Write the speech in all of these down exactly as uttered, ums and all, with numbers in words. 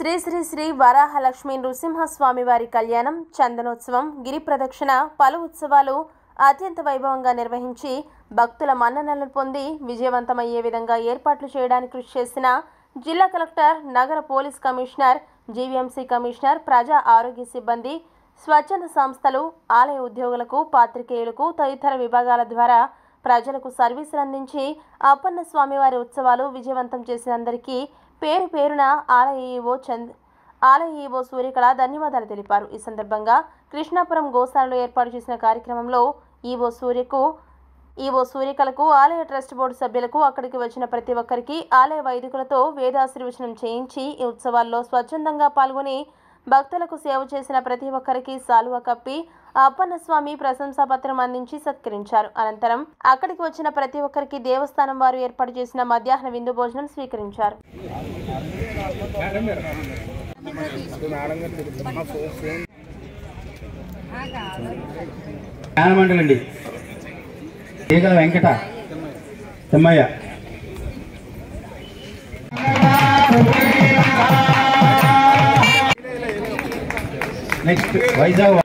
శ్రీ శ్రీ శ్రీ వరాహలక్ష్మి నృసింహస్వామి వారి కళ్యాణం, చందనోత్సవం, గిరి ప్రదక్షిణ పలు ఉత్సవాలు అత్యంత వైభవంగా నిర్వహించి భక్తుల మన్ననలను పొంది విజయవంతమయ్యే విధంగా ఏర్పాట్లు చేయడానికి కృషి చేసిన జిల్లా కలెక్టర్, నగర పోలీస్ కమిషనర్, జీవీఎంసీ కమిషనర్, ప్రజా ఆరోగ్య సిబ్బంది, స్వచ్ఛంద సంస్థలు, ఆలయ ఉద్యోగులకు, పాత్రికేయులకు తదితర విభాగాల ద్వారా ప్రజలకు సర్వీసులు అందించి అప్పన్న స్వామివారి ఉత్సవాలు విజయవంతం చేసినందరికీ పేరు పేరున ఆలయ ఈవో చంద్ ఆలయ ఈవో సూర్యకళ ధన్యవాదాలు తెలిపారు. ఈ సందర్భంగా కృష్ణాపురం గోశాలలో ఏర్పాటు చేసిన కార్యక్రమంలో ఈవో సూర్యకు ఈవో సూర్యకళకు, ఆలయ ట్రస్ట్ బోర్డు సభ్యులకు, అక్కడికి వచ్చిన ప్రతి ఒక్కరికి ఆలయ వైదికులతో వేదాశీర్వచనం చేయించి ఈ ఉత్సవాల్లో స్వచ్ఛందంగా పాల్గొని భక్తులకు సేవ చేసిన ప్రతి ఒక్కరికి సాలువ కప్పి అప్పన్న స్వామి ప్రశంసా పత్రం అందించి సత్కరించారు. అనంతరం అక్కడికి వచ్చిన ప్రతి ఒక్కరికి దేవస్థానం వారు ఏర్పాటు చేసిన మధ్యాహ్న విందు భోజనం స్వీకరించారు. వెంకట తిమ్మయ్య నెక్స్ట్ వైజాగ్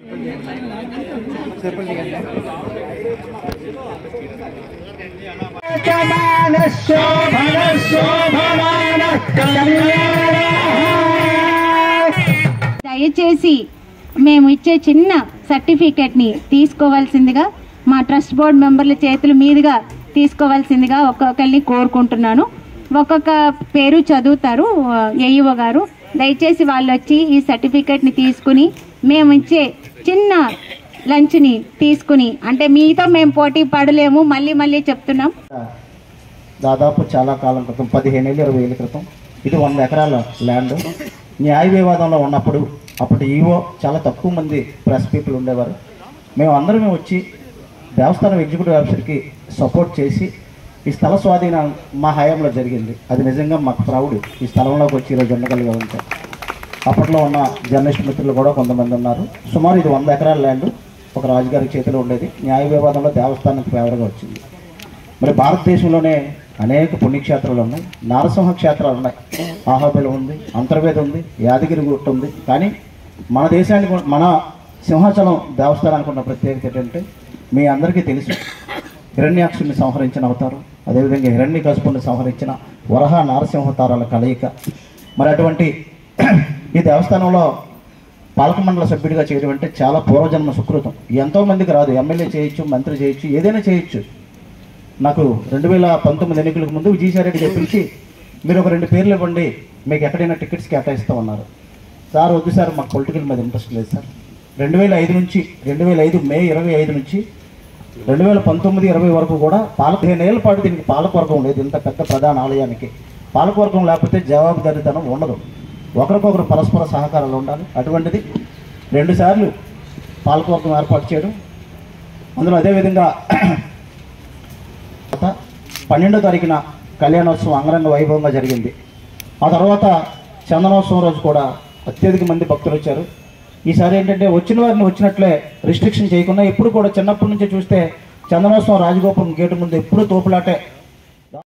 దయచేసి మేము ఇచ్చే చిన్న సర్టిఫికెట్ని తీసుకోవాల్సిందిగా మా ట్రస్ట్ బోర్డు మెంబర్ల చేతుల మీదుగా తీసుకోవాల్సిందిగా ఒక్కొక్కరిని కోరుకుంటున్నాను. ఒక్కొక్క పేరు చదువుతారు ఏఈఓ గారు. దయచేసి వాళ్ళు వచ్చి ఈ సర్టిఫికెట్ని తీసుకుని మేము ఇచ్చే చిన్న లంచ్ని తీసుకుని, అంటే మీతో మేము పోటీ పడలేము, మళ్ళీ మళ్ళీ చెప్తున్నాం. దాదాపు చాలా కాలం క్రితం, పదిహేను ఏళ్ళు ఇరవై ఏళ్ళ క్రితం, ఇది వంద ఎకరాల ల్యాండ్. న్యాయ వివాదంలో ఉన్నప్పుడు అప్పుడు ఈవో చాలా తక్కువ మంది ప్రెస్ పీపుల్ ఉండేవారు. మేము అందరం వచ్చి దేవస్థానం ఎగ్జిక్యూటివ్ ఆఫీసర్కి సపోర్ట్ చేసి ఈ స్థల స్వాధీనం మా హయాంలో జరిగింది. అది నిజంగా మాకు ప్రౌడ్. ఈ స్థలంలోకి వచ్చి ఈరోజు ఉండగలిగా ఉంటాం. అప్పట్లో ఉన్న జర్నలిస్ట్ మిత్రులు కూడా కొంతమంది ఉన్నారు. సుమారు ఇది వంద ఎకరాల ల్యాండ్ ఒక రాజుగారి చేతిలో ఉండేది. న్యాయ వివాదంలో దేవస్థానానికి ఫేవర్గా వచ్చింది. మరి భారతదేశంలోనే అనేక పుణ్యక్షేత్రాలు ఉన్నాయి, నారసింహ క్షేత్రాలు ఉన్నాయి, ఆహాబిలం ఉంది, అంతర్వేద ఉంది, యాదగిరి గుట్ట ఉంది. కానీ మన దేశానికి, మన సింహాచలం దేవస్థానానికి ఉన్న ప్రత్యేకత ఏంటంటే మీ అందరికీ తెలుసు, హిరణ్యాక్షుని సంహరించిన అవతారం, అదేవిధంగా హిరణ్యకశిపుని సంహరించిన వరహ నారసింహతారాల కలయిక. మరి అటువంటి ఈ దేవస్థానంలో పాలక మండల సభ్యుడిగా చేయడం అంటే చాలా పూర్వజన్మ సుకృతం. ఎంతోమందికి రాదు. ఎమ్మెల్యే చేయొచ్చు, మంత్రి చేయొచ్చు, ఏదైనా చేయొచ్చు. నాకు రెండు వేల పంతొమ్మిది ఎన్నికలకు ముందు విజయసాయిరెడ్డి చెప్పించి మీరు ఒక రెండు పేర్లు ఇవ్వండి, మీకు ఎక్కడైనా టికెట్స్ కేటాయిస్తామన్నారు. సార్ వద్దు సార్, మాకు పొలిటికల్ మీద ఇంట్రెస్ట్ లేదు సార్. రెండు వేల ఐదు నుంచి రెండు వేల ఐదు మే ఇరవై ఐదు నుంచి రెండు వేల పంతొమ్మిది ఇరవై వరకు కూడా పాలక పదిహేను ఏళ్ళ పాటు దీనికి పాలకవర్గం లేదు. ఇంత పెద్ద ప్రధాన ఆలయానికి పాలకవర్గం లేకపోతే జవాబుదారీతనం ఉండదు. ఒకరికొకరు పరస్పర సహకారాలు ఉండాలి. అటువంటిది రెండుసార్లు పాలకవర్గం ఏర్పాటు చేయడం, అందులో అదేవిధంగా పన్నెండో తారీఖున కళ్యాణోత్సవం అంగరంగ వైభవంగా జరిగింది. ఆ తర్వాత చందనోత్సవం రోజు కూడా అత్యధిక మంది భక్తులు వచ్చారు. ఈసారి ఏంటంటే వచ్చిన వారిని వచ్చినట్లే రిస్ట్రిక్షన్ చేయకుండా, ఎప్పుడు కూడా చిన్నప్పటి నుంచి చూస్తే చందనోత్సవం రాజగోపురం గేటు ముందు ఎప్పుడూ తోపులాటే